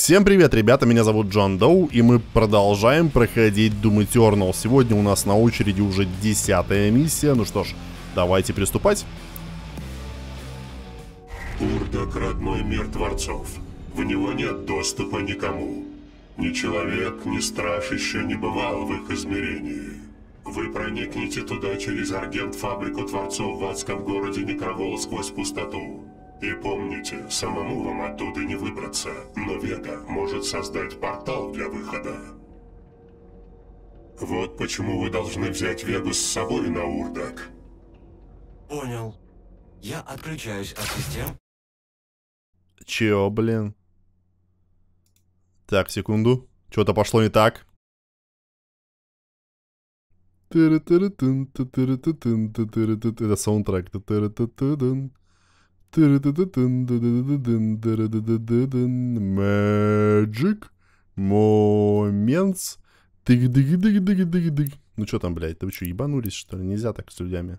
Всем привет, ребята, меня зовут Джон Доу, и мы продолжаем проходить Doom Eternal. Сегодня у нас на очереди уже 10-я миссия. Ну что ж, давайте приступать. Урдак — родной мир Творцов. В него нет доступа никому. Ни человек, ни страж еще не бывал в их измерении. Вы проникнете туда через Аргент-фабрику Творцов в адском городе Некровол сквозь пустоту. И помните, самому вам оттуда не выбраться, но Вега может создать портал для выхода. Вот почему вы должны взять Вегу с собой на Урдак. Понял. Я отключаюсь от систем. Чё, блин? Так, секунду. Что-то пошло не так. Это саундтрек. Magic Moments. Тык-дык-дык-дык-дык-дык. Ну что там, блядь? Да вы что, ебанулись, что ли? Нельзя так с людьми.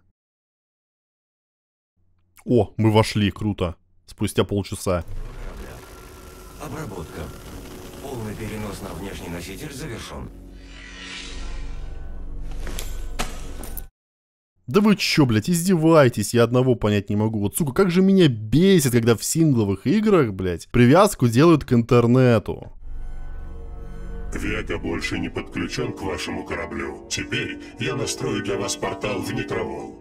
О, мы вошли, круто. Спустя полчаса. Обработка. Полный перенос на внешний носитель завершен. Да вы чё, блядь, издеваетесь? Я одного понять не могу. Вот, сука, как же меня бесит, когда в сингловых играх, блядь, привязку делают к интернету. Вега больше не подключен к вашему кораблю. Теперь я настрою для вас портал в Некровол.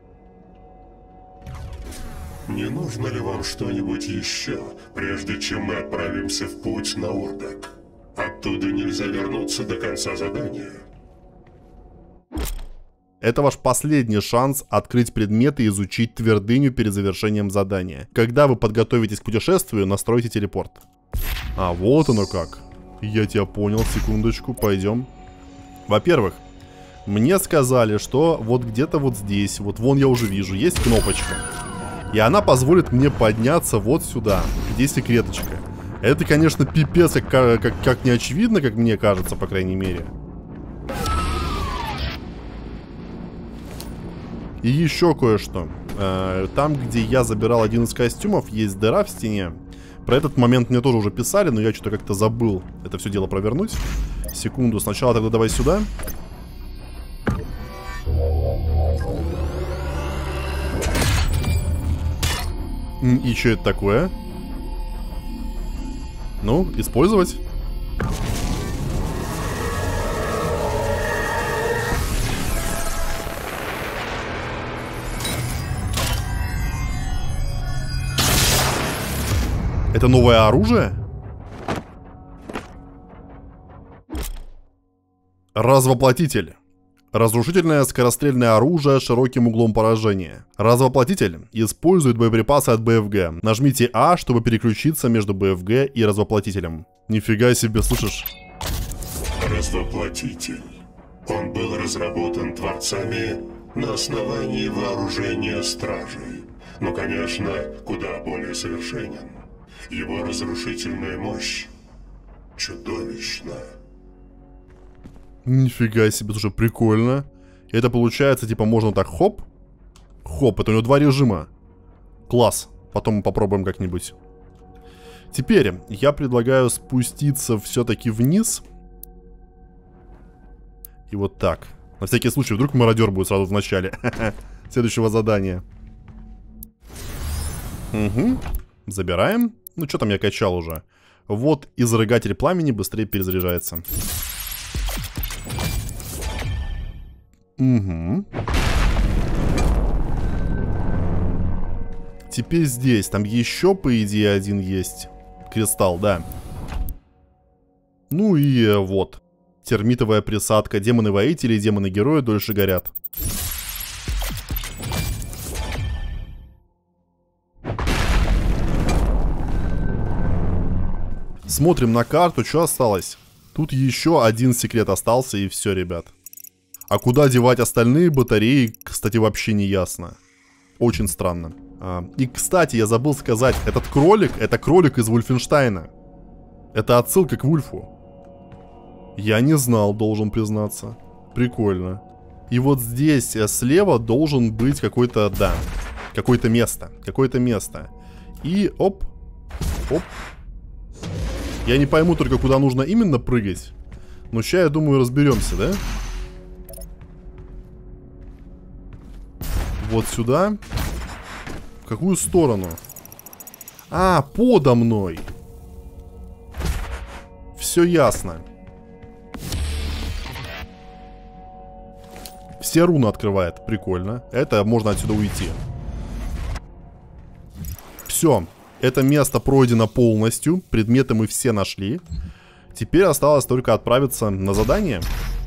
Не нужно ли вам что-нибудь еще, прежде чем мы отправимся в путь на Урдак? Оттуда нельзя вернуться до конца задания. Это ваш последний шанс открыть предметы и изучить твердыню перед завершением задания. Когда вы подготовитесь к путешествию, настройте телепорт. А, вот оно как. Я тебя понял, секундочку, пойдем. Во-первых, мне сказали, что вот где-то вот здесь, вот вон я уже вижу, есть кнопочка. И она позволит мне подняться вот сюда, где секреточка. Это, конечно, пипец, как не очевидно, как мне кажется, по крайней мере. И еще кое-что. Там, где я забирал один из костюмов, есть дыра в стене. Про этот момент мне тоже уже писали, но я что-то как-то забыл это все дело провернуть. Секунду, сначала тогда давай сюда. И что это такое? Ну, использовать. Это новое оружие? Развоплотитель. Разрушительное скорострельное оружие с широким углом поражения. Развоплотитель использует боеприпасы от БФГ. Нажмите А, чтобы переключиться между БФГ и развоплотителем. Нифига себе, слышишь? Развоплотитель. Он был разработан творцами на основании вооружения стражей. Но, конечно, куда более совершенен. Его разрушительная мощь чудовищна. Нифига себе, слушай, прикольно. Это получается, типа, можно так хоп. Хоп, это у него два режима. Класс. Потом мы попробуем как-нибудь. Теперь я предлагаю спуститься все-таки вниз. И вот так. На всякий случай, вдруг мародер будет сразу в начале следующего задания. Угу. Забираем. Ну, что там я качал уже. Вот изрыгатель пламени быстрее перезаряжается. Угу. Теперь здесь. Там еще, по идее, один есть. Кристалл, да. Ну и вот. Термитовая присадка. Демоны-воители и демоны-герои дольше горят. Смотрим на карту, что осталось. Тут еще один секрет остался, и все, ребят. А куда девать остальные батареи, кстати, вообще не ясно. Очень странно. И, кстати, я забыл сказать, этот кролик, это кролик из Вульфенштейна. Это отсылка к Вульфу. Я не знал, должен признаться. Прикольно. И вот здесь слева должен быть какой-то, да, какое-то место. Какое-то место. И оп, оп. Я не пойму только, куда нужно именно прыгать. Но сейчас, я думаю, разберемся, да? Вот сюда. В какую сторону? А, подо мной. Все ясно. Все руны открывает. Прикольно. Это можно отсюда уйти. Все. Это место пройдено полностью. Предметы мы все нашли. Теперь осталось только отправиться на задание.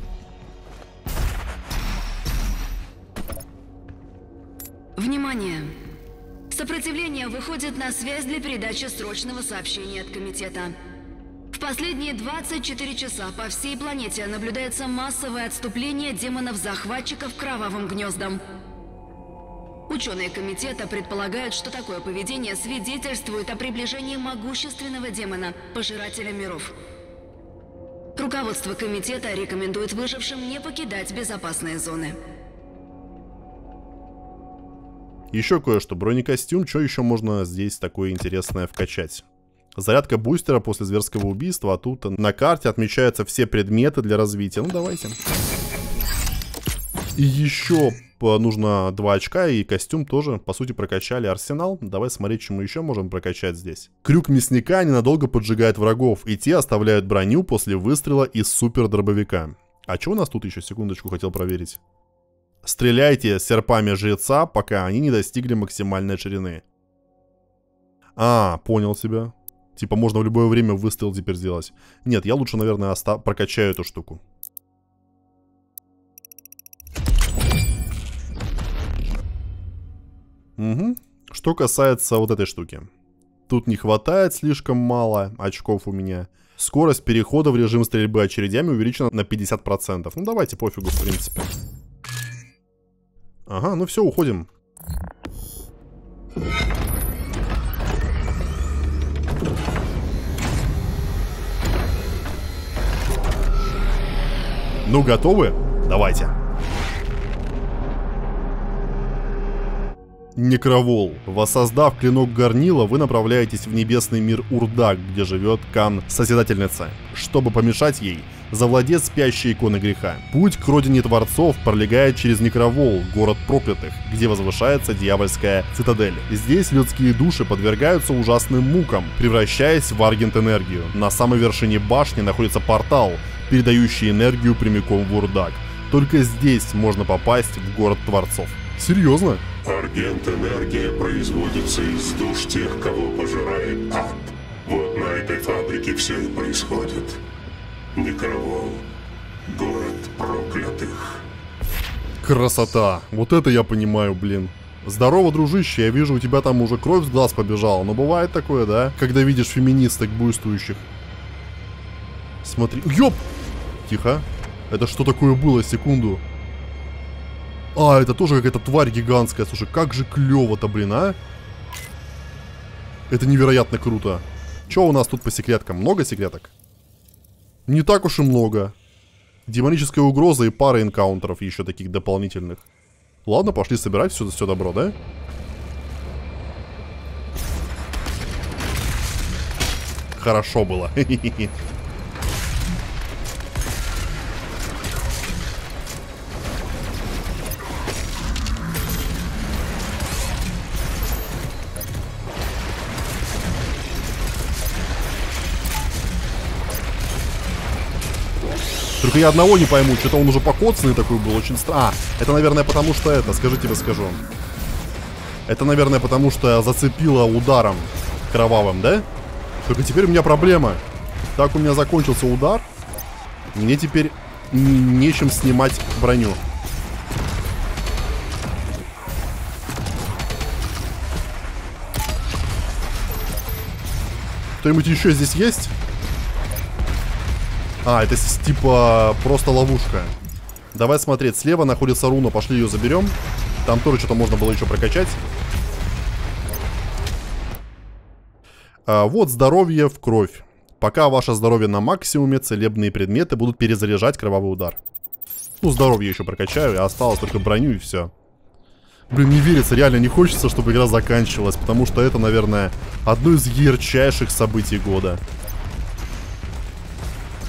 Внимание! Сопротивление выходит на связь для передачи срочного сообщения от комитета. В последние 24 часа по всей планете наблюдается массовое отступление демонов-захватчиков кровавым гнездом. Ученые комитета предполагают, что такое поведение свидетельствует о приближении могущественного демона, пожирателя миров. Руководство комитета рекомендует выжившим не покидать безопасные зоны. Еще кое-что. Бронекостюм. Что еще можно здесь такое интересное вкачать? Зарядка бустера после зверского убийства. А тут на карте отмечаются все предметы для развития. Ну, давайте. И еще нужно 2 очка. И костюм тоже, по сути, прокачали. Арсенал. Давай смотреть, что мы еще можем прокачать здесь. Крюк мясника ненадолго поджигает врагов. И те оставляют броню после выстрела из супер-дробовика. А что у нас тут еще? Секундочку, хотел проверить. Стреляйте серпами жреца, пока они не достигли максимальной ширины. А, понял тебя. Типа можно в любое время выстрел теперь сделать. Нет, я лучше, наверное, прокачаю эту штуку. Угу. Что касается вот этой штуки. Тут не хватает слишком мало очков у меня. Скорость перехода в режим стрельбы очередями увеличена на 50%. Ну давайте, пофигу, в принципе. Ага, ну все, уходим. Ну, готовы? Давайте. Некровол. Воссоздав клинок горнила, вы направляетесь в небесный мир Урдак, где живет Кан-Созидательница, чтобы помешать ей завладеть спящей иконой греха. Путь к родине Творцов пролегает через Некровол, город проклятых, где возвышается дьявольская цитадель. Здесь людские души подвергаются ужасным мукам, превращаясь в аргент-энергию. На самой вершине башни находится портал, передающий энергию прямиком в Урдак. Только здесь можно попасть в город Творцов. Серьезно? Аргент-энергия производится из душ тех, кого пожирает ад. Вот на этой фабрике все и происходит. Некровол. Город проклятых. Красота. Вот это я понимаю, блин. Здорово, дружище, я вижу, у тебя там уже кровь с глаз побежала. Но бывает такое, да? Когда видишь феминисток буйствующих. Смотри. Ёп! Тихо. Это что такое было? Секунду. А, это тоже какая-то тварь гигантская. Слушай, как же клёво-то, блин, а? Это невероятно круто. Чё у нас тут по секреткам? Много секреток? Не так уж и много. Демоническая угроза и пара энкаунтеров еще таких дополнительных. Ладно, пошли собирать все добро, да? Хорошо было. Только я одного не пойму, что-то он уже покоцанный такой был, очень странно. А, это, наверное, потому что это, скажи тебе, скажу. Это, наверное, потому что зацепило ударом кровавым, да? Только теперь у меня проблема. Так у меня закончился удар. Мне теперь нечем снимать броню. Кто-нибудь еще здесь есть? А, это типа просто ловушка. Давай смотреть, слева находится руна, пошли ее заберем. Там тоже что-то можно было еще прокачать. Вот здоровье в кровь. Пока ваше здоровье на максимуме, целебные предметы будут перезаряжать кровавый удар. Ну, здоровье еще прокачаю, и осталось только броню и все. Блин, не верится, реально не хочется, чтобы игра заканчивалась, потому что это, наверное, одно из ярчайших событий года.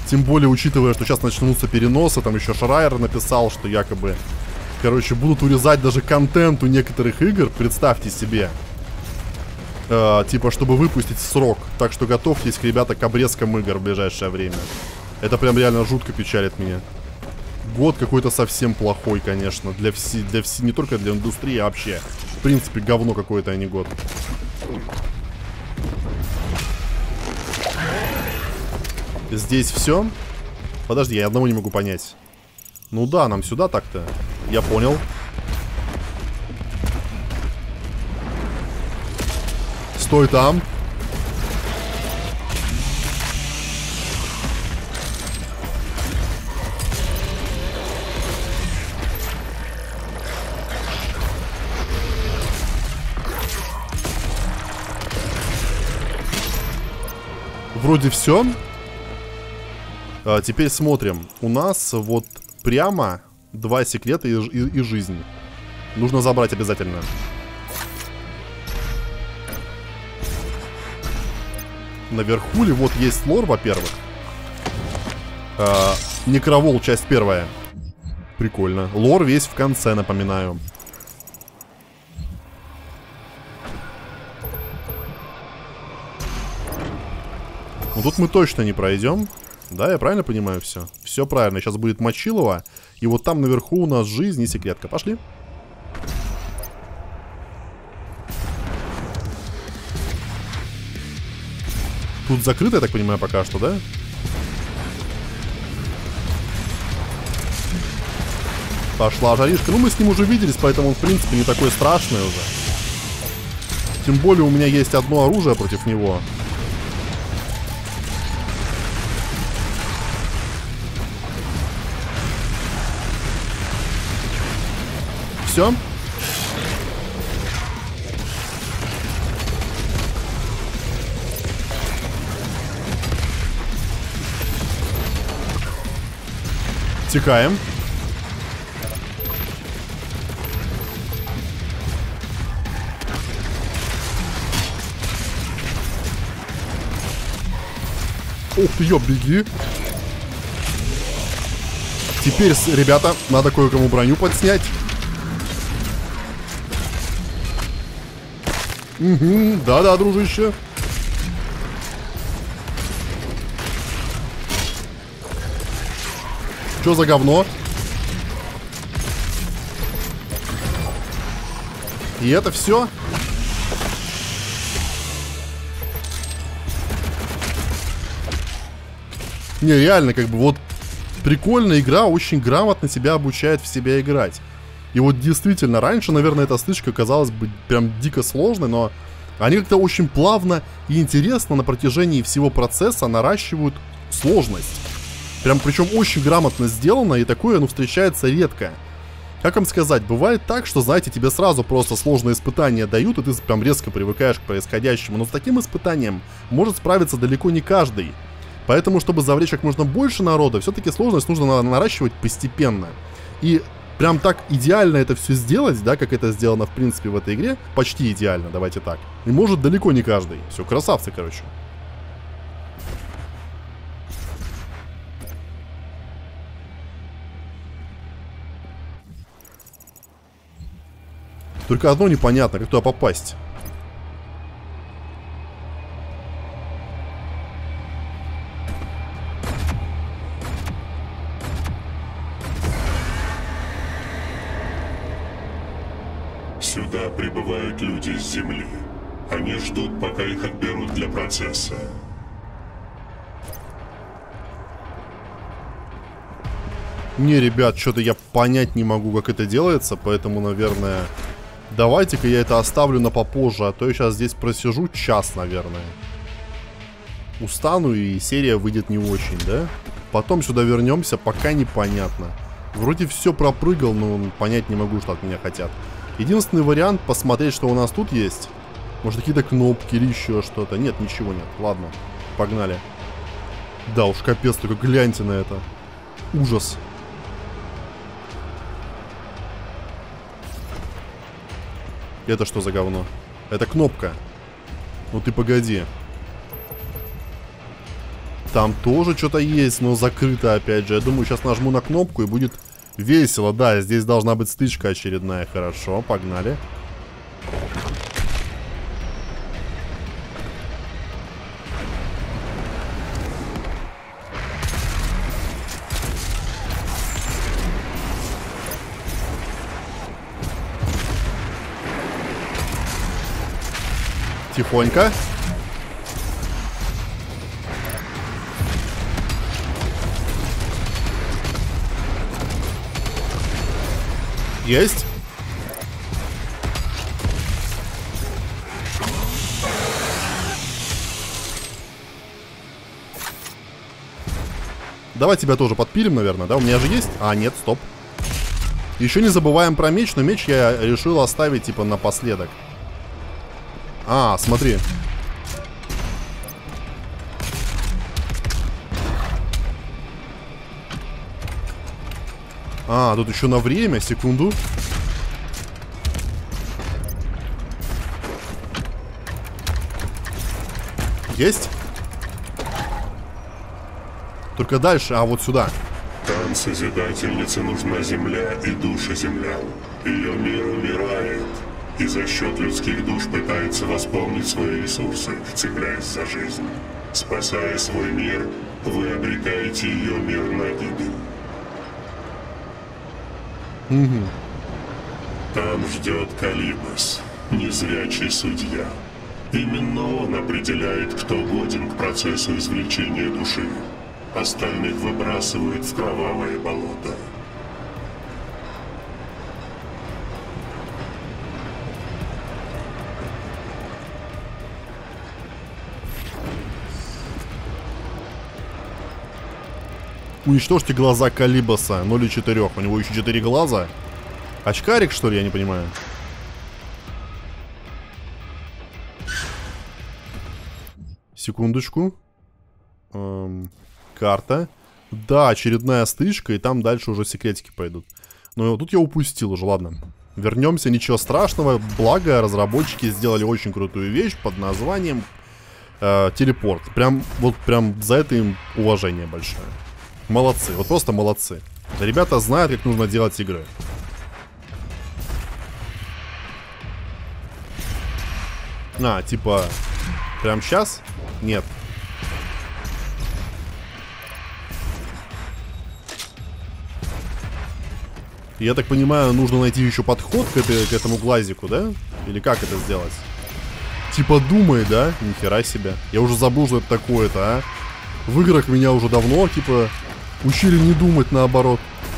Тем более, учитывая, что сейчас начнутся переносы, там еще Шрайер написал, что якобы, короче, будут урезать даже контент у некоторых игр, представьте себе. Типа, чтобы выпустить в срок. Так что готовьтесь, ребята, к обрезкам игр в ближайшее время. Это прям реально жутко печалит меня. Год какой-то совсем плохой, конечно. Не только для индустрии, а вообще. В принципе, говно какое-то, а не год. Здесь все? Подожди, я одного не могу понять. Ну да, нам сюда так-то. Я понял. Стой там. Вроде все. Теперь смотрим. У нас вот прямо 2 секрета и жизнь. Нужно забрать обязательно. Наверху ли вот есть лор, во-первых. Некровол, часть 1. Прикольно. Лор весь в конце, напоминаю. Ну тут мы точно не пройдем. Да, я правильно понимаю все? Все правильно. Сейчас будет Мочилово. И вот там наверху у нас жизнь и секретка. Пошли. Тут закрыто, я так понимаю, пока что, да? Пошла жаришка. Ну, мы с ним уже виделись, поэтому он, в принципе, не такой страшный уже. Тем более у меня есть одно оружие против него. Все. Текаем. Ух ты, ёб, беги. Теперь, ребята, надо кое-кому броню подснять. Угу, да-да, дружище. Чё за говно? И это все? Не, реально, как бы вот прикольная игра, очень грамотно себя обучает в себя играть. И вот действительно, раньше, наверное, эта стычка казалась бы прям дико сложной, но они как-то очень плавно и интересно на протяжении всего процесса наращивают сложность. Прям, причем очень грамотно сделано, и такое, ну, встречается редко. Как вам сказать, бывает так, что, знаете, тебе сразу просто сложные испытания дают, и ты прям резко привыкаешь к происходящему, но с таким испытанием может справиться далеко не каждый. Поэтому, чтобы завлечь как можно больше народа, все-таки сложность нужно наращивать постепенно. И прям так идеально это все сделать, да, как это сделано, в принципе, в этой игре, почти идеально, давайте так. И может далеко не каждый. Все, красавцы, короче. Только одно непонятно, как туда попасть. Сюда прибывают люди с Земли. Они ждут, пока их отберут для процесса. Не, ребят, что-то я понять не могу, как это делается, поэтому, наверное, давайте-ка я это оставлю на попозже, а то я сейчас здесь просижу час, наверное. Устану, и серия выйдет не очень, да? Потом сюда вернемся, пока непонятно. Вроде все пропрыгал, но понять не могу, что от меня хотят. Единственный вариант посмотреть, что у нас тут есть. Может, какие-то кнопки или еще что-то. Нет, ничего нет. Ладно, погнали. Да уж, капец, только гляньте на это. Ужас. Это что за говно? Это кнопка. Ну ты погоди. Там тоже что-то есть, но закрыто опять же. Я думаю, сейчас нажму на кнопку и будет весело. Да, здесь должна быть стычка очередная. Хорошо, погнали. Тихонько. Есть. Давай тебя тоже подпилим, наверное, да? У меня же есть? А, нет, стоп. Еще не забываем про меч, но меч я решил оставить, типа, напоследок. А, смотри. А, тут еще на время, секунду. Есть? Только дальше, а вот сюда. Там Созидательнице нужна земля и душа землян. Ее мир умирает, и за счет людских душ пытается восполнить свои ресурсы, цепляясь за жизнь. Спасая свой мир, вы обрекаете ее мир на гибель. Там ждет Калибос, незрячий судья. Именно он определяет, кто годен к процессу извлечения души. Остальных выбрасывает в кровавое болото. Уничтожьте глаза Калибоса 0,4. У него еще 4 глаза. Очкарик, что ли, я не понимаю. Секундочку. Карта. Да, очередная стычка, и там дальше уже секретики пойдут. Но тут я упустил уже, ладно. Вернемся, ничего страшного. Благо, разработчики сделали очень крутую вещь под названием телепорт. Прям за это им уважение большое. Молодцы, вот просто молодцы. Ребята знают, как нужно делать игры. А, типа, прям сейчас? Нет. Я так понимаю, нужно найти еще подход к этому глазику, да? Или как это сделать? Типа думай, да? Нихера себе. Я уже забыл, что это такое-то, а? В играх меня уже давно, типа, учили не думать, наоборот.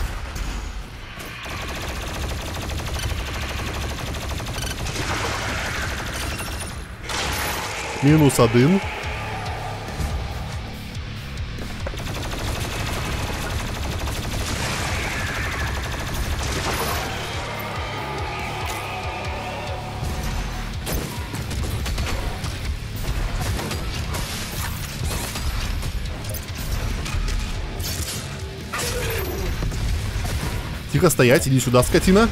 -1. Тихо стоять, иди сюда, скотина.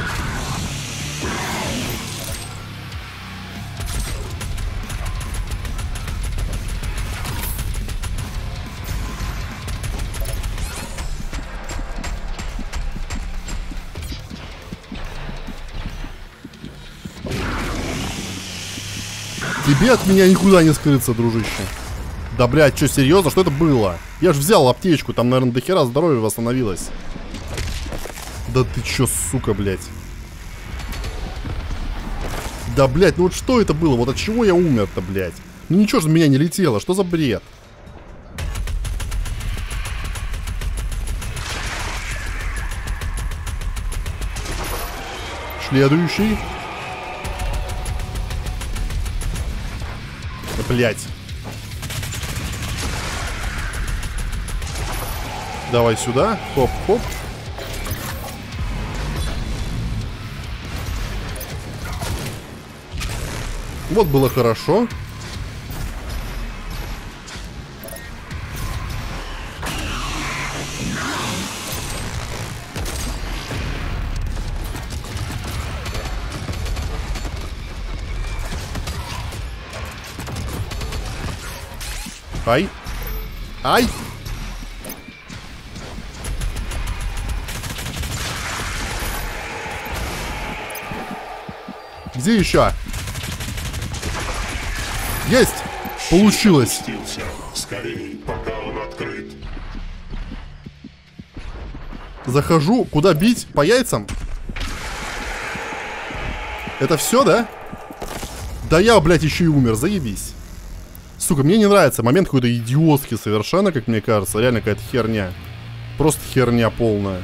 Тебе от меня никуда не скрыться, дружище. Да, блядь, что, серьезно? Что это было? Я ж взял аптечку, там, наверное, до хера здоровья восстановилось. Да ты чё, сука, блядь? Да, блядь, ну вот что это было? Вот от чего я умер-то, блядь? Ну ничего же меня не летело, что за бред? Следующий. Да, блядь. Давай сюда. Хоп-хоп. Вот было хорошо. Ай. Ай! Где еще? Есть! Получилось! Скорее, пока он открыт. Захожу. Куда бить? По яйцам? Это все, да? Да я, блядь, еще и умер. Заебись. Сука, мне не нравится. Момент какой-то идиотский совершенно, как мне кажется. Реально какая-то херня. Просто херня полная.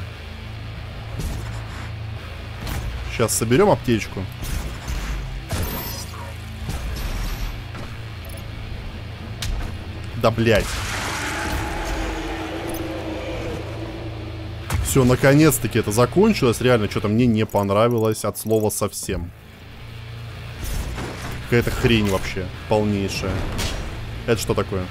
Сейчас соберем аптечку. Да, блядь. Все, наконец-таки это закончилось. Реально, что-то мне не понравилось от слова совсем. Какая-то хрень вообще. Полнейшая. Это что такое?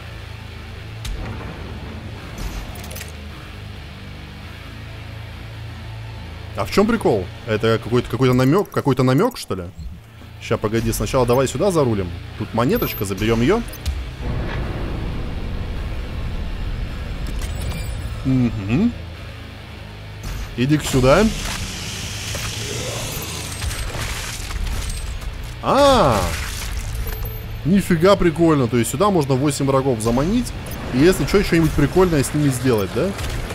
А в чем прикол? Это какой-то намек? Какой-то намек, что ли? Сейчас, погоди. Сначала давай сюда зарулим. Тут монеточка, заберем ее. Угу. Иди-ка сюда. Нифига прикольно. То есть сюда можно 8 врагов заманить. И если что, что-нибудь прикольное с ними сделать, да?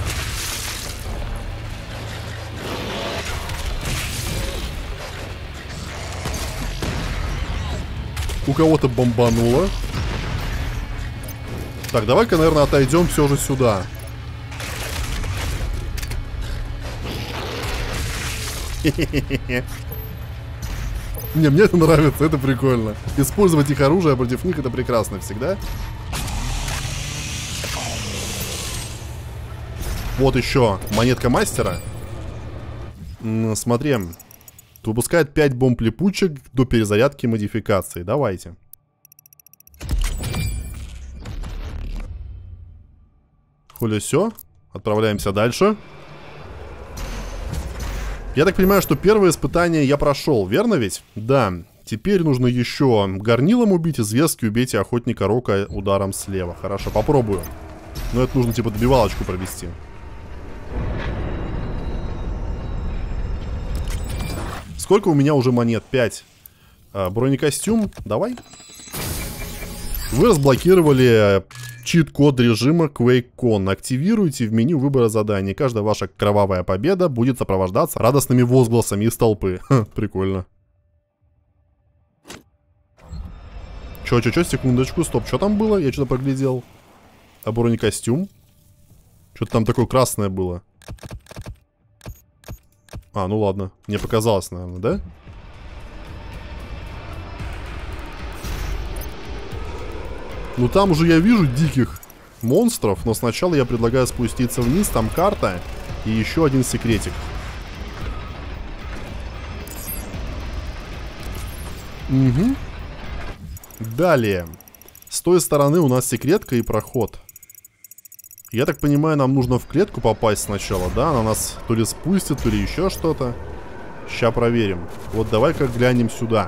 У кого-то бомбануло. Так, давай-ка, наверное, отойдем все же сюда. Не, мне это нравится, это прикольно. Использовать их оружие против них — это прекрасно всегда. Вот еще монетка мастера. Смотри. Выпускает 5 бомб-липучек до перезарядки модификации. Давайте. Хули, все. Отправляемся дальше. Я так понимаю, что первое испытание я прошел, верно ведь? Да. Теперь нужно еще горнилом убить, из вески убить охотника Рока ударом слева. Хорошо, попробую. Но это нужно типа добивалочку провести. Сколько у меня уже монет? 5. Бронекостюм. Давай. Вы разблокировали чит-код режима QuakeCon. Активируйте в меню выбора заданий. Каждая ваша кровавая победа будет сопровождаться радостными возгласами из толпы. Ха, прикольно. Чё, секундочку, стоп, что там было? Я что-то проглядел. А бронекостюм? Что-то там такое красное было. А, ну ладно. Мне показалось, наверное, да? Ну там уже я вижу диких монстров, но сначала я предлагаю спуститься вниз, там карта и еще один секретик. Угу. Далее. С той стороны у нас секретка и проход. Я так понимаю, нам нужно в клетку попасть сначала, да? Она нас то ли спустит, то ли еще что-то. Ща проверим. Вот давай-ка глянем сюда.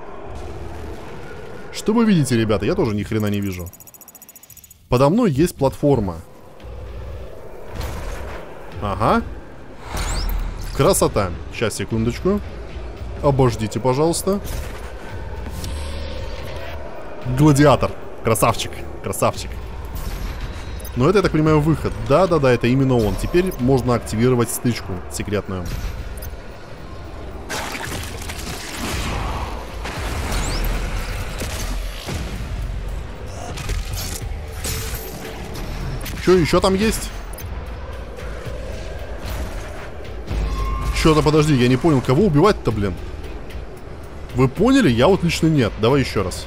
Что вы видите, ребята? Я тоже ни хрена не вижу. Подо мной есть платформа. Ага. Красота. Сейчас, секундочку. Обождите, пожалуйста. Гладиатор. Красавчик. Красавчик. Но это, я так понимаю, выход. Да-да-да, это именно он. Теперь можно активировать стычку секретную. Что еще там есть? Что-то, подожди, я не понял, кого убивать-то, блин? Вы поняли? Я вот лично нет. Давай еще раз.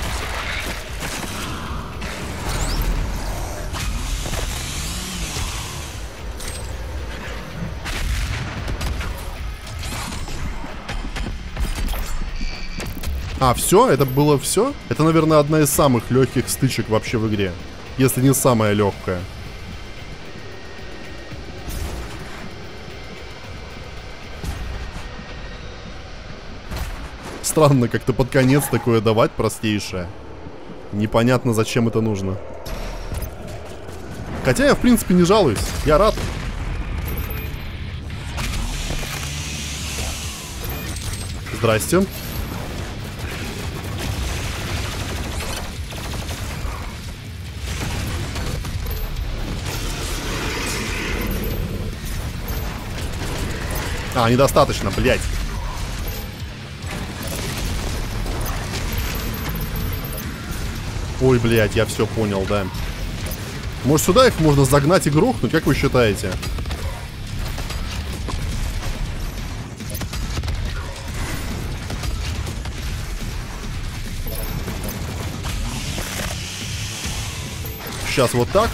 А, все? Это было все? Это, наверное, одна из самых легких стычек вообще в игре. Если не самая легкая. Странно как-то под конец такое давать простейшее. Непонятно, зачем это нужно. Хотя я, в принципе, не жалуюсь. Я рад. Здрасте. А, недостаточно, блядь. Ой, блядь, я все понял, да. Может, сюда их можно загнать и грохнуть, как вы считаете? Сейчас вот так.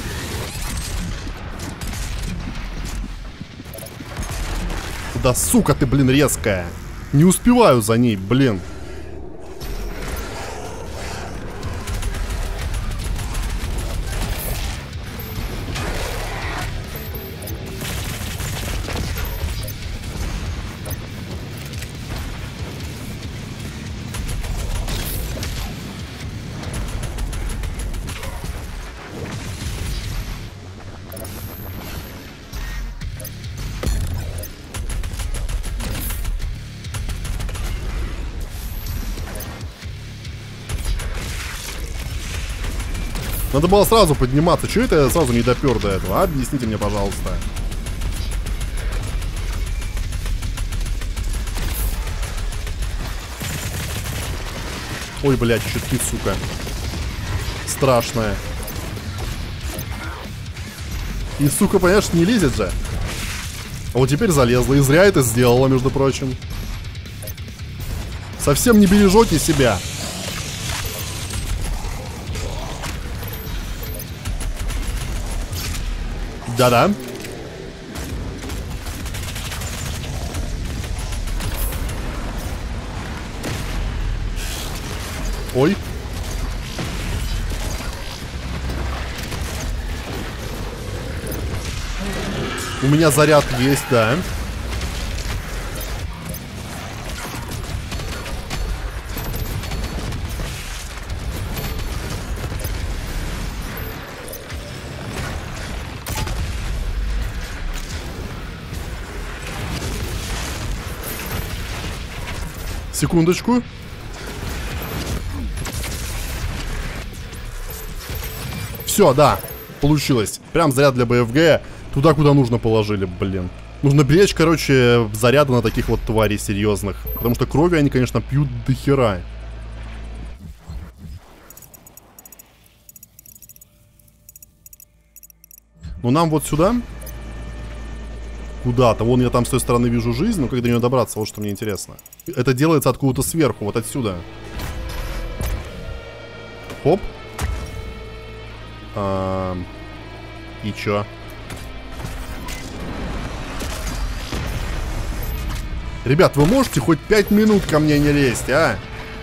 Да сука ты, блин, резкая. Не успеваю за ней, блин. Надо было сразу подниматься. Чего это я сразу не допер до этого? Объясните мне, пожалуйста. Ой, блядь, щитки, сука. Страшная. И, сука, понимаешь, не лезет же. А вот теперь залезла. И зря это сделала, между прочим. Совсем не бережете себя. Да-да. Ой. У меня заряд есть, да. Секундочку. Все, да, получилось. Прям заряд для БФГ. Туда, куда нужно, положили, блин. Нужно беречь, короче, заряды на таких вот тварей серьезных. Потому что крови они, конечно, пьют до хера. Ну, нам вот сюда. Куда-то. Вон я там с той стороны вижу жизнь, но как до нее добраться, вот что мне интересно. Это делается откуда-то сверху, вот отсюда. Хоп. И чё? Ребят, вы можете хоть 5 минут ко мне не лезть, а?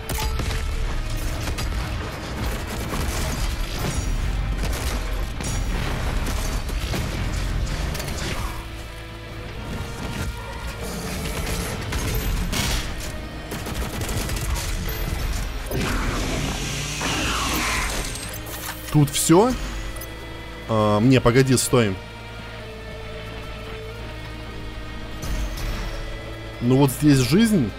Тут все? Не, погоди, стой. Ну вот здесь жизнь.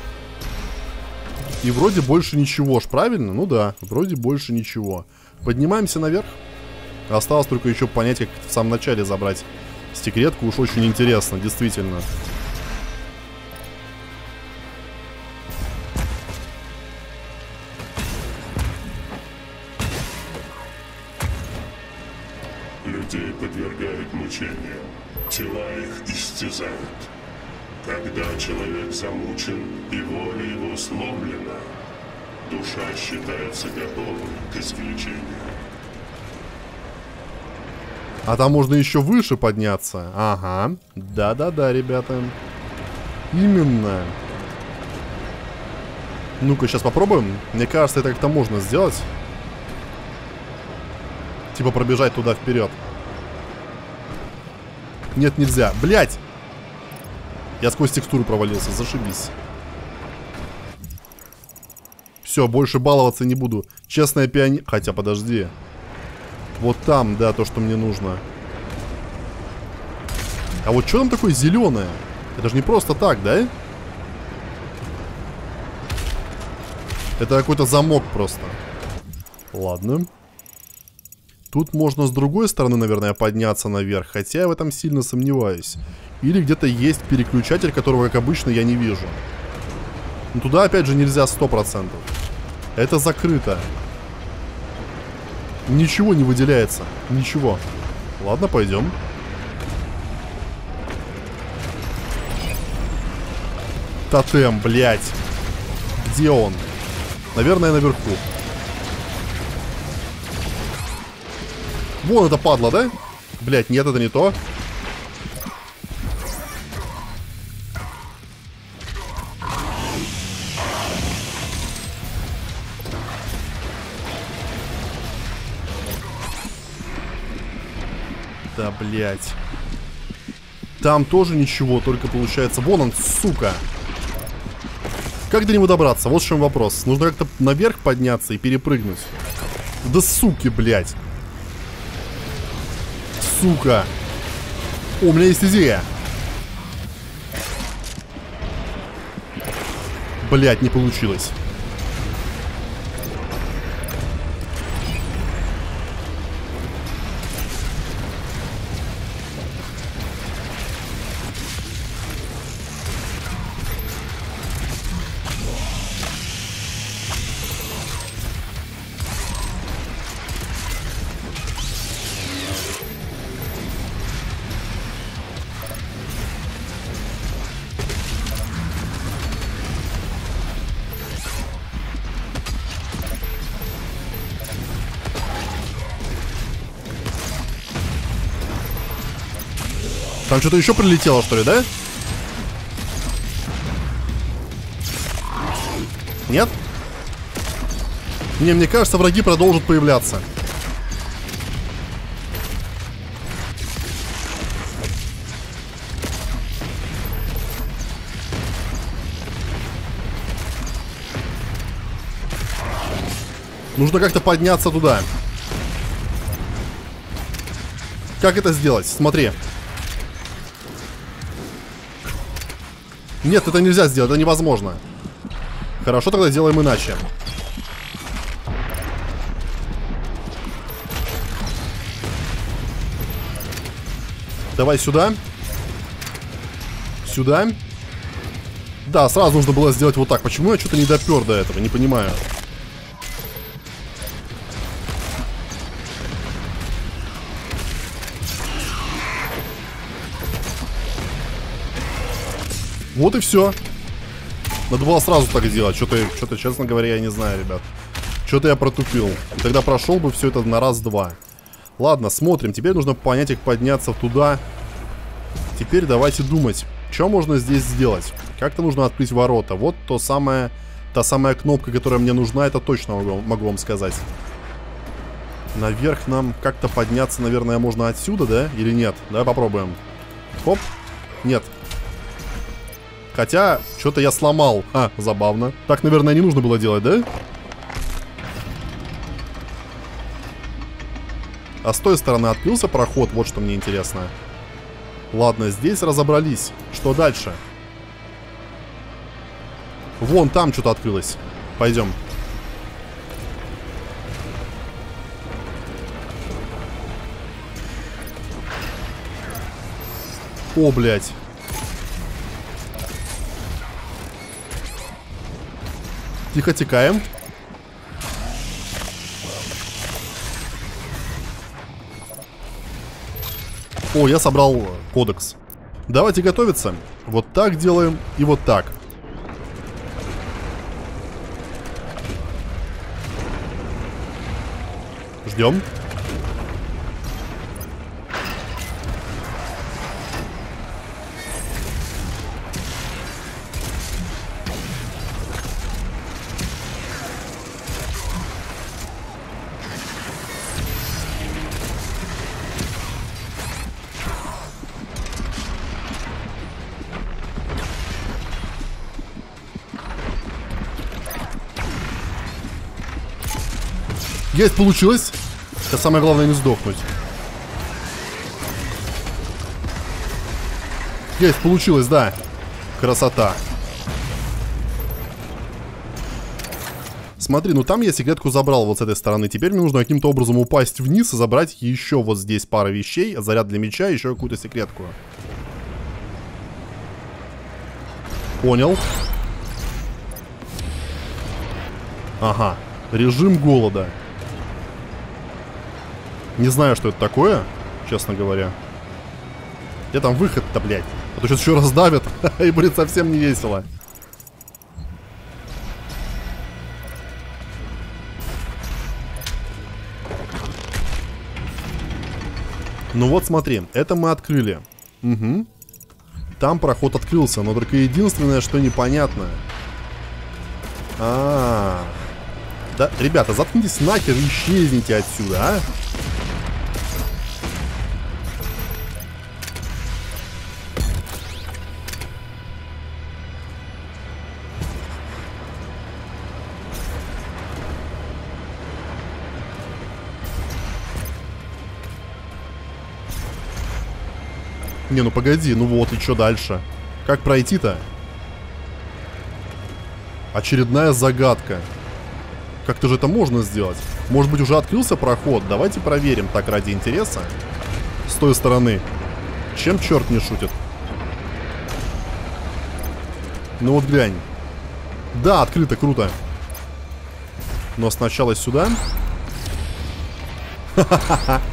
И вроде больше ничего ж, правильно? Ну да, вроде больше ничего. Поднимаемся наверх. Осталось только еще понять, как в самом начале забрать секретку. Уж очень интересно, действительно. Людей подвергают мучениям, тела их истязают. Когда человек замучен и воля его сломлена, душа считается готовой к извлечению. А там можно еще выше подняться. Ага. Да-да-да, ребята. Именно. Ну-ка, сейчас попробуем. Мне кажется, это как-то можно сделать. Типа пробежать туда вперед. Нет, нельзя. Блять! Я сквозь текстуру провалился, зашибись. Все, больше баловаться не буду. Честная пионер... Хотя, подожди. Вот там, да, то, что мне нужно. А вот что там такое зеленое? Это же не просто так, да? Это какой-то замок просто. Ладно. Тут можно с другой стороны, наверное, подняться наверх. Хотя я в этом сильно сомневаюсь. Или где-то есть переключатель, которого, как обычно, я не вижу. Но туда, опять же, нельзя 100%. Это закрыто. Ничего не выделяется. Ничего. Ладно, пойдем. Тотем, блядь. Где он? Наверное, наверху. Вон это падла, да? Блядь, нет, это не то. Да, блядь. Там тоже ничего, только получается... Вон он, сука. Как до него добраться? Вот в чем вопрос. Нужно как-то наверх подняться и перепрыгнуть. Да суки, блядь. Сука. О, у меня есть идея. Блядь, не получилось. Там что-то еще прилетело, что ли, да? Нет? Не, мне кажется, враги продолжат появляться. Нужно как-то подняться туда. Как это сделать? Смотри. Нет, это нельзя сделать, это невозможно. Хорошо, тогда делаем иначе. Давай сюда. Сюда. Да, сразу нужно было сделать вот так. Почему я что-то не допер до этого? Не понимаю. Вот и все. Надо было сразу так делать. Что-то, честно говоря, я не знаю, ребят. Что-то я протупил. И тогда прошел бы все это на раз-два. Ладно, смотрим. Теперь нужно понять, как подняться туда. Теперь давайте думать, что можно здесь сделать. Как-то нужно открыть ворота. Вот та самая кнопка, которая мне нужна, это точно могу вам сказать. Наверх нам как-то подняться, наверное, можно отсюда, да? Или нет? Давай попробуем. Хоп. Нет. Хотя, что-то я сломал. Забавно. Так, наверное, не нужно было делать, да? А с той стороны открылся проход, вот что мне интересно. Ладно, здесь разобрались. Что дальше? Вон там что-то открылось. Пойдем. О, блядь. Тихо, текаем. О, я собрал кодекс. Давайте готовиться. Вот так делаем и вот так. Ждем. Есть, получилось. Сейчас самое главное не сдохнуть. Есть, получилось, да. Красота. Смотри, ну там я секретку забрал вот с этой стороны. Теперь мне нужно каким-то образом упасть вниз и забрать еще вот здесь пару вещей. Заряд для меча, еще какую-то секретку. Понял. Ага. Режим голода. Не знаю, что это такое, честно говоря. Где там выход-то, блядь? А то сейчас еще раз давят, и будет совсем не весело. Ну вот смотри, это мы открыли. Угу. Там проход открылся, но только единственное, что непонятно. Да, ребята, заткнитесь нахер и исчезните отсюда, а? Не, ну погоди, ну вот, и что дальше? Как пройти-то? Очередная загадка. Как-то же это можно сделать? Может быть, уже открылся проход? Давайте проверим так ради интереса. С той стороны. Чем черт не шутит? Ну вот глянь. Да, открыто, круто. Но сначала сюда. Ха-ха-ха.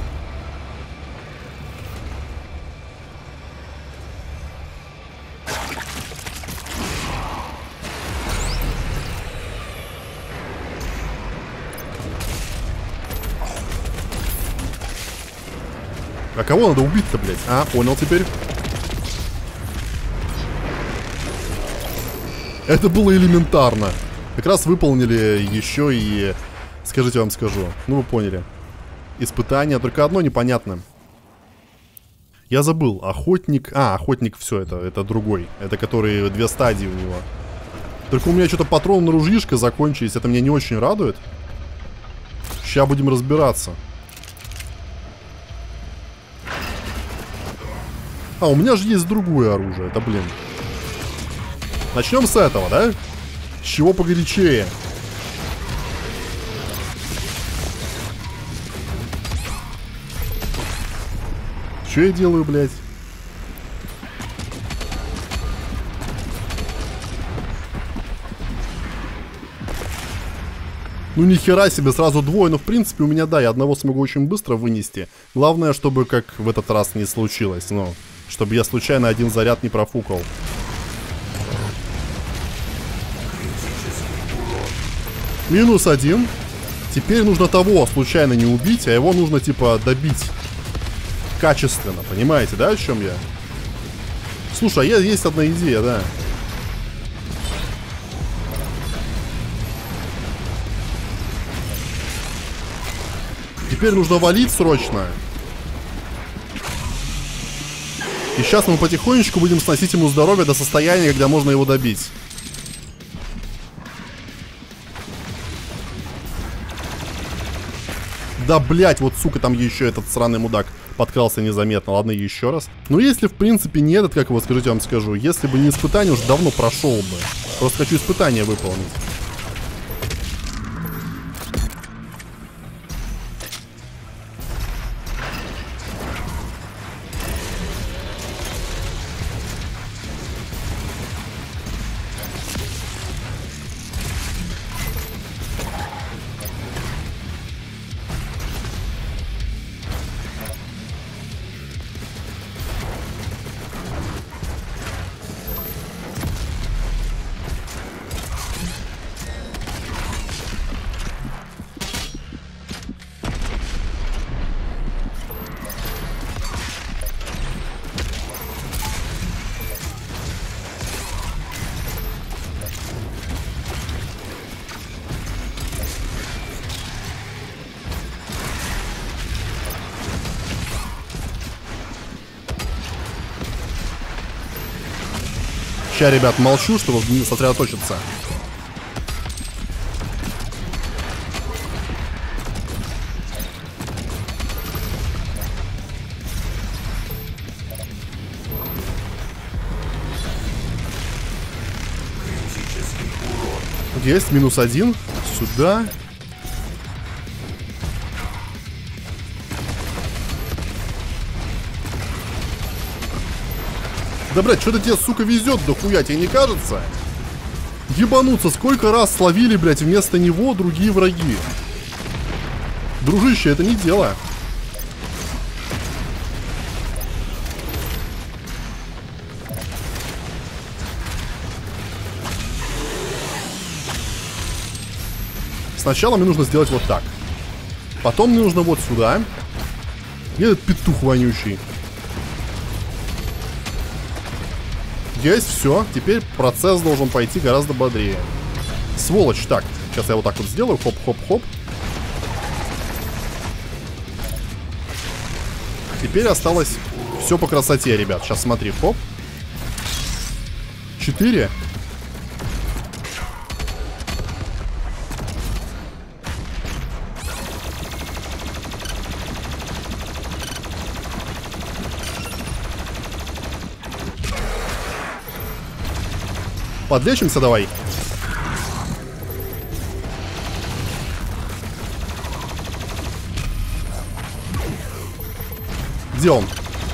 А кого надо убить-то, блядь? А, понял теперь. Это было элементарно. Как раз выполнили еще и... Скажите, вам скажу. Ну, вы поняли. Испытание. Только одно непонятно. Я забыл. Охотник... А, охотник, все, это другой. Это который 2 стадии у него. Только у меня что-то патроны на ружьишко закончились. Это меня не очень радует. Сейчас будем разбираться. А, у меня же есть другое оружие. Это, блин. Начнем с этого, да? С чего погорячее? Что я делаю, блядь? Ну нихера себе, сразу двое. Но в принципе у меня, да, я одного смогу очень быстро вынести. Главное, чтобы как в этот раз не случилось. Но чтобы я случайно один заряд не профукал. -1. Теперь нужно того случайно не убить, а его нужно типа добить качественно. Понимаете, да, о чем я? Слушай, а есть одна идея, да. Теперь нужно валить срочно. И сейчас мы потихонечку будем сносить ему здоровье до состояния, когда можно его добить. Да, блять, вот, сука, там еще этот сраный мудак подкрался незаметно. Ладно, еще раз. Ну, если, в принципе, не этот, как его, скажите, я вам скажу. Если бы не испытание, уже давно прошел бы. Просто хочу испытание выполнить. Сейчас, ребят, молчу, чтобы не сосредоточиться. Есть, -1. Сюда. Да, блядь, что-то тебе, сука, везет дохуя, тебе не кажется? Ебануться, сколько раз словили, блядь, вместо него другие враги. Дружище, это не дело. Сначала мне нужно сделать вот так. Потом мне нужно вот сюда. И этот петух вонючий. Есть, все. Теперь процесс должен пойти гораздо бодрее. Сволочь. Так, сейчас я вот так вот сделаю. Хоп-хоп-хоп. Теперь осталось все по красоте, ребят. Сейчас смотри. Хоп. 4. Подлечимся давай. Где он?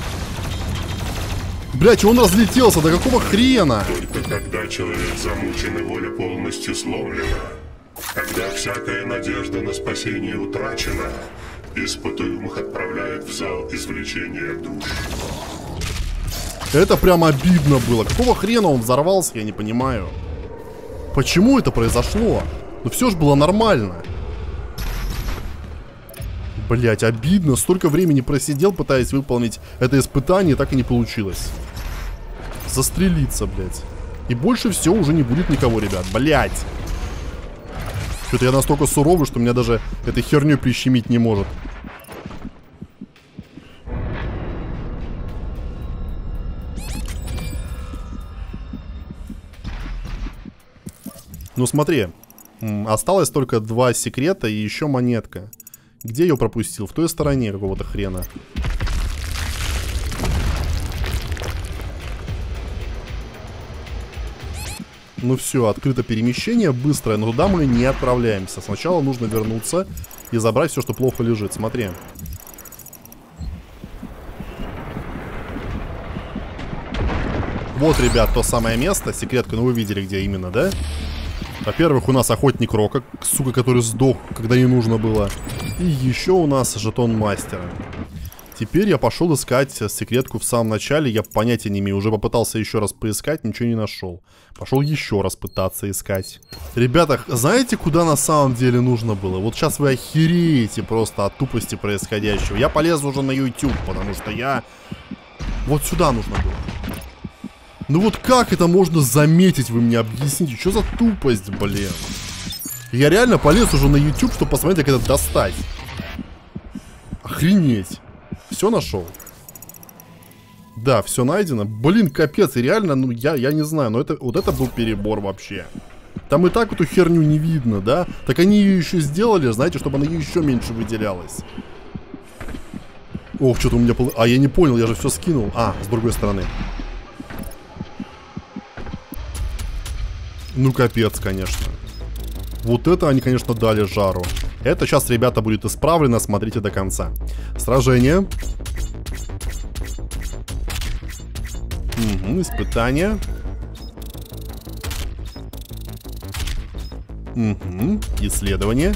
Блять, он разлетелся, до какого хрена? Только когда человек замучен и воля полностью сломлена, когда всякая надежда на спасение утрачена, испытуемых отправляют в зал извлечения душ. Это прям обидно было. Какого хрена он взорвался, я не понимаю. Почему это произошло? Ну все же было нормально. Блять, обидно. Столько времени просидел, пытаясь выполнить это испытание, так и не получилось. Застрелиться, блять. И больше все уже не будет никого, ребят. Блять. Что-то я настолько суровый, что меня даже этой херней прищемить не может. Ну смотри, осталось только 2 секрета и еще монетка. Где я ее пропустил? В той стороне какого-то хрена. Ну все, открыто перемещение быстрое, но туда мы не отправляемся. Сначала нужно вернуться и забрать все, что плохо лежит. Смотри. Вот, ребят, то самое место. Секретка, ну вы видели, где именно, да? Во-первых, у нас охотник Рока, сука, который сдох, когда не нужно было. И еще у нас жетон мастера. Теперь я пошел искать секретку в самом начале. Я понятия не имею. Уже попытался еще раз поискать, ничего не нашел. Пошел еще раз пытаться искать. Ребята, знаете, куда на самом деле нужно было? Вот сейчас вы охереете просто от тупости происходящего. Я полез уже на YouTube, потому что я... Вот сюда нужно было. Ну вот как это можно заметить, вы мне объясните? Что за тупость, блин? Я реально полез уже на YouTube, чтобы посмотреть, как это достать. Охренеть. Все нашел? Да, все найдено. Блин, капец, и реально, ну я не знаю, но это вот это был перебор вообще. Там и так эту херню не видно, да? Так они ее еще сделали, знаете, чтобы она еще меньше выделялась. Ох, что-то у меня... А, я не понял, я же все скинул. А, с другой стороны. Ну, капец, конечно. Вот это они, конечно, дали жару. Это сейчас, ребята, будет исправлено. Смотрите до конца. Сражение. Угу, испытание. Угу, исследование.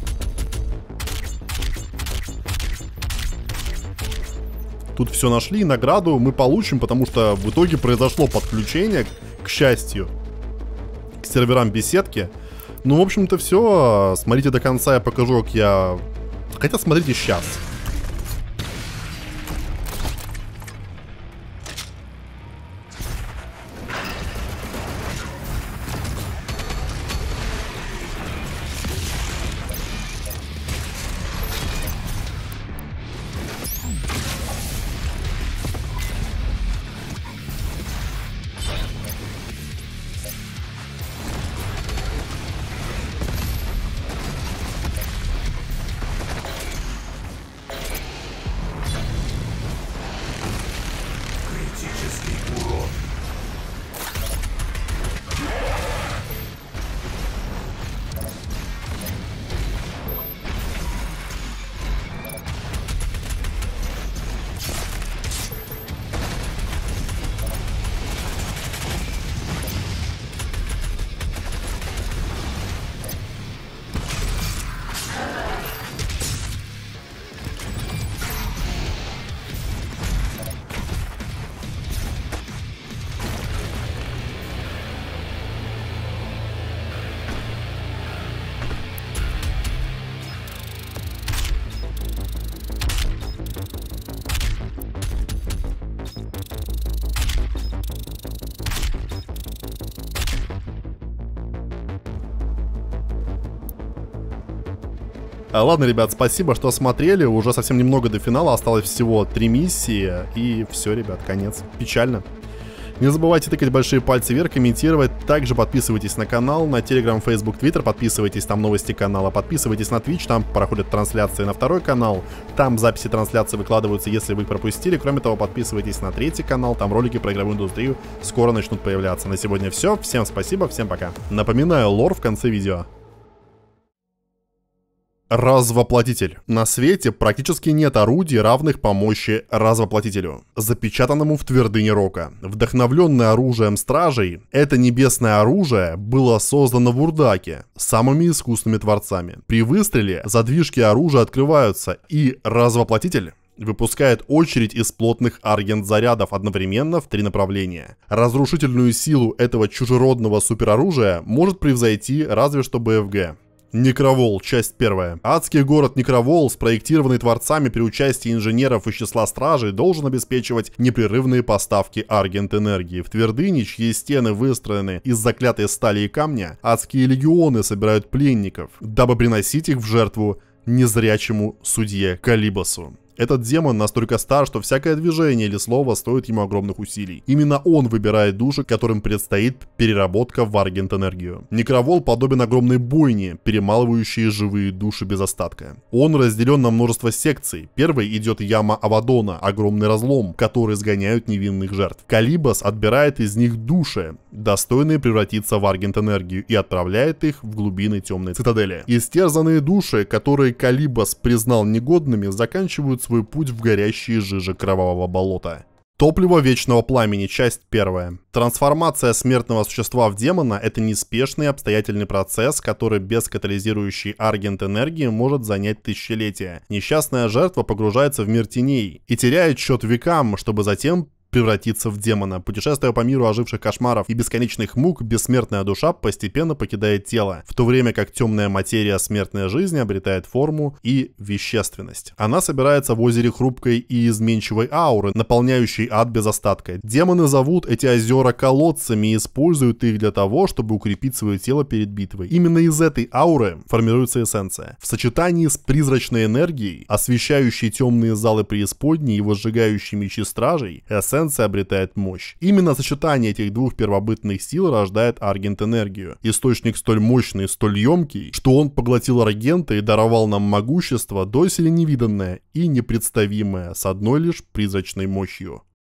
Тут все нашли, и награду мы получим, потому что в итоге произошло подключение, к счастью, к серверам беседки. Ну, в общем-то, все. Смотрите до конца, я покажу, как я... Хотя смотрите сейчас. Ладно, ребят, спасибо, что смотрели. Уже совсем немного до финала, осталось всего 3 миссии. И все, ребят, конец. Печально. Не забывайте тыкать большие пальцы вверх, комментировать. Также подписывайтесь на канал, на Telegram, Facebook, Twitter. Подписывайтесь, там новости канала. Подписывайтесь на Twitch, там проходят трансляции на второй канал. Там записи трансляции выкладываются, если вы пропустили. Кроме того, подписывайтесь на третий канал. Там ролики про игровую индустрию скоро начнут появляться. На сегодня все. Всем спасибо, всем пока. Напоминаю, лор в конце видео. Развоплотитель. На свете практически нет орудий, равных по мощи развоплотителю, запечатанному в твердыне Рока. Вдохновленное оружием стражей, это небесное оружие было создано в Урдаке самыми искусными творцами. При выстреле задвижки оружия открываются, и развоплотитель выпускает очередь из плотных аргент-зарядов одновременно в 3 направления. Разрушительную силу этого чужеродного супероружия может превзойти разве что БФГ. Некровол, часть 1. Адский город Некровол, спроектированный творцами при участии инженеров из числа стражей, должен обеспечивать непрерывные поставки аргент-энергии. В твердыне, чьи стены выстроены из заклятой стали и камня, адские легионы собирают пленников, дабы приносить их в жертву незрячему судье Калибосу. Этот демон настолько стар, что всякое движение или слово стоит ему огромных усилий. Именно он выбирает души, которым предстоит переработка в аргент-энергию. Некровол подобен огромной бойне, перемалывающей живые души без остатка. Он разделен на множество секций. Первой идет яма Авадона, огромный разлом, который сгоняют невинных жертв. Калибос отбирает из них души, достойные превратиться в аргент-энергию, и отправляет их в глубины темной цитадели. Истерзанные души, которые Калибос признал негодными, заканчивают свой путь в горящие жижи кровавого болота. Топливо вечного пламени, часть 1. Трансформация смертного существа в демона – это неспешный обстоятельный процесс, который без катализирующей аргент-энергии может занять тысячелетия. Несчастная жертва погружается в мир теней и теряет счет векам, чтобы затем превратиться в демона. Путешествуя по миру оживших кошмаров и бесконечных мук, бессмертная душа постепенно покидает тело, в то время как темная материя смертной жизни обретает форму и вещественность. Она собирается в озере хрупкой и изменчивой ауры, наполняющей ад без остатка. Демоны зовут эти озера колодцами и используют их для того, чтобы укрепить свое тело перед битвой. Именно из этой ауры формируется эссенция. В сочетании с призрачной энергией, освещающей темные залы преисподней и возжигающей мечи стражей, эссенция обретает мощь. Именно сочетание этих двух первобытных сил рождает аргент-энергию. Источник столь мощный и столь емкий, что он поглотил аргента и даровал нам могущество, доселе невиданное и непредставимое, с одной лишь призрачной мощью.